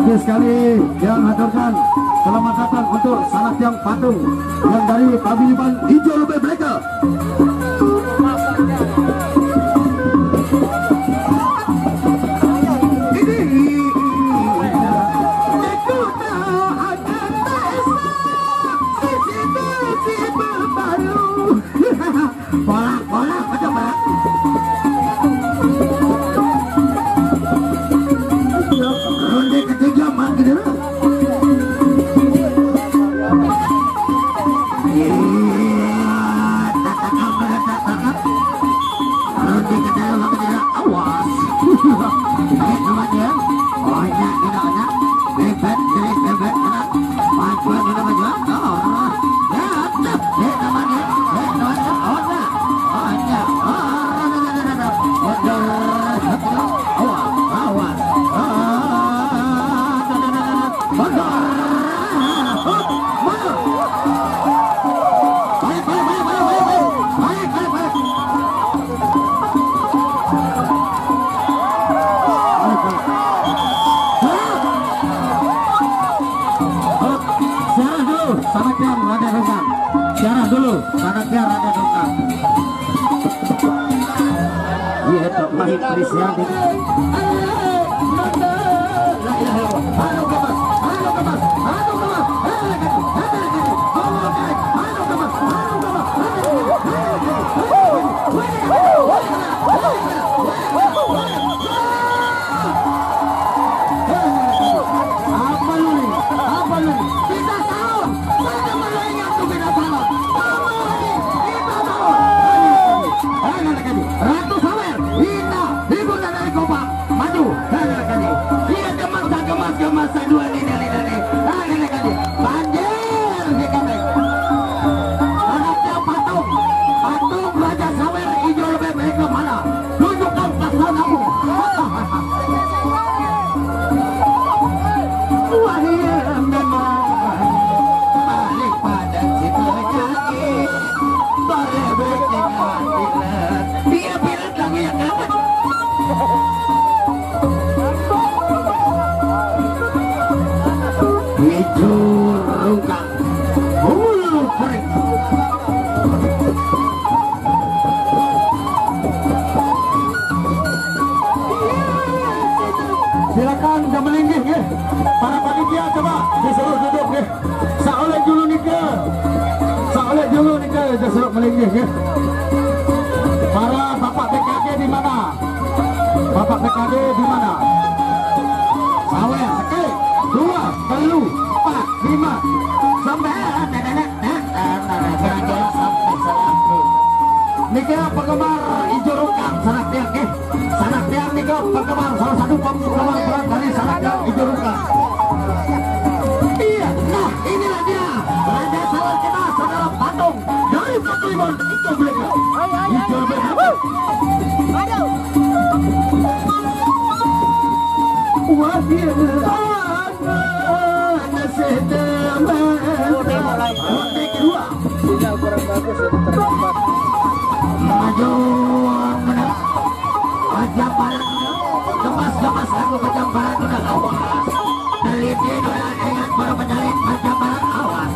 Oke sekali yang haturkan selamat datang untuk sanak yang patung yang dari paguyuban Hijau Lebih Mereka. Silakan gemelinggih ya. Para panitia coba disuruh duduk ya. Saoleh dulu nih ke. Saoleh dulu nih ke disuruh melinggih ya. Para bapak PKD di mana? Bapak PKD di mana? Sawer sekali, dua, telu, empat, lima, sampai Nika penggemar hijau rukang sanak tiang ke. Sanak tiang Nika penggemar salah satu penggemar berat dari sanak tiang hijau rukang. Iya, nah inilah dia raja sawer kita, saudara patung dari paguyuban Hijau Mereka. Hijau Mereka. Aduh. Wahir ana sedama. Ronde kedua. Tidak kurang bagus ya terlambat. Maju menang. Pajamparan kemas lagu Pajamparan udah awas. Teliti udah ingat baru menjalin Pajamparan awas.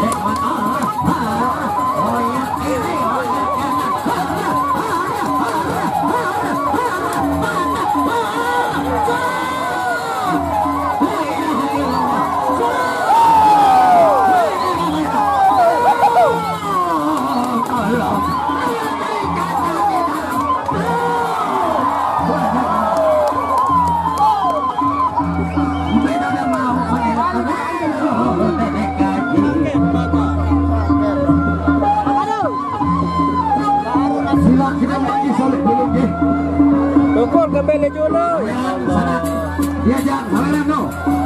Oh ya ini oh ya Tukul kembali dulu. Ya jangan salah no.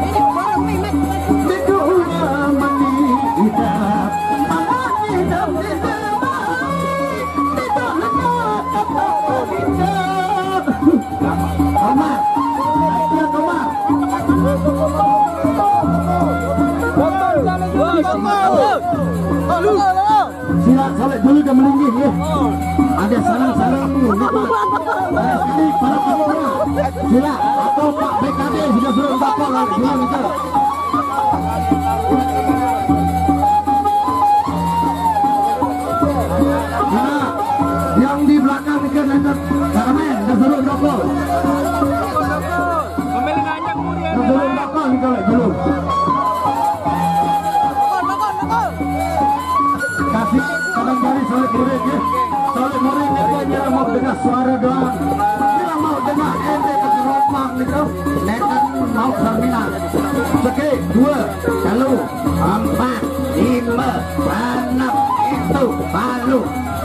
Silat saleh dulu dan melinggih ya. Ada salam-salam para peserta. Sila atau Pak BKD sudah suruh bakal lagi dulu kita. Nah, yang di belakang nih kan lanjut Karamen sudah suruh bakal. Sudah suruh bakal nih kalau belum. Kasih kadang dari solid murid ya. Solid murid dia mau dengar suara doang. Dia mau dengar ente kasih romak nih kau. Netan mau terminal. Oke, 2, kalau 4, 5, 6 itu baru.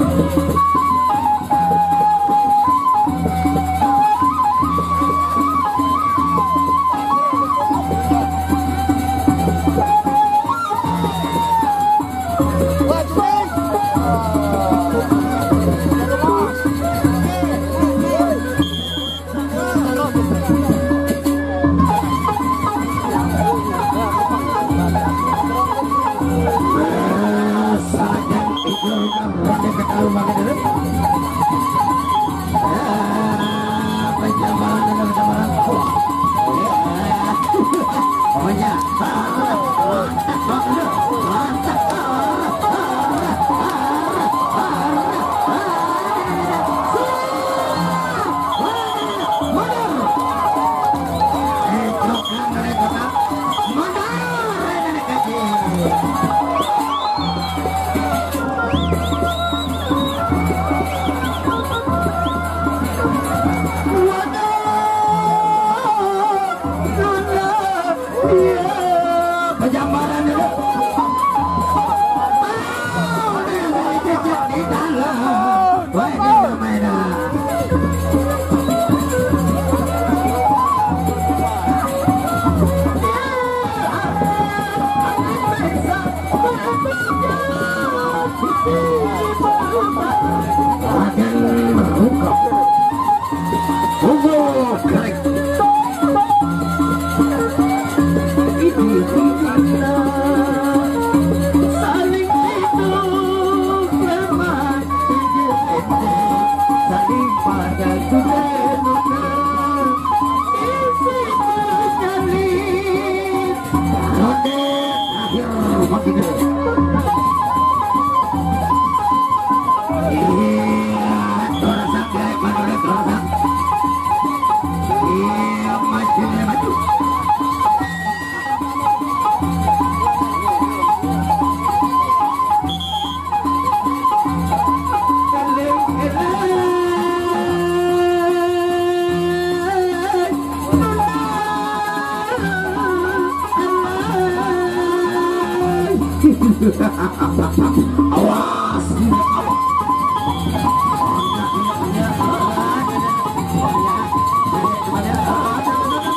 Awas.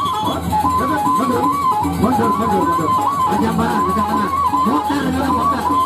Mundur. Ajang barang, ajang tangan. Motor.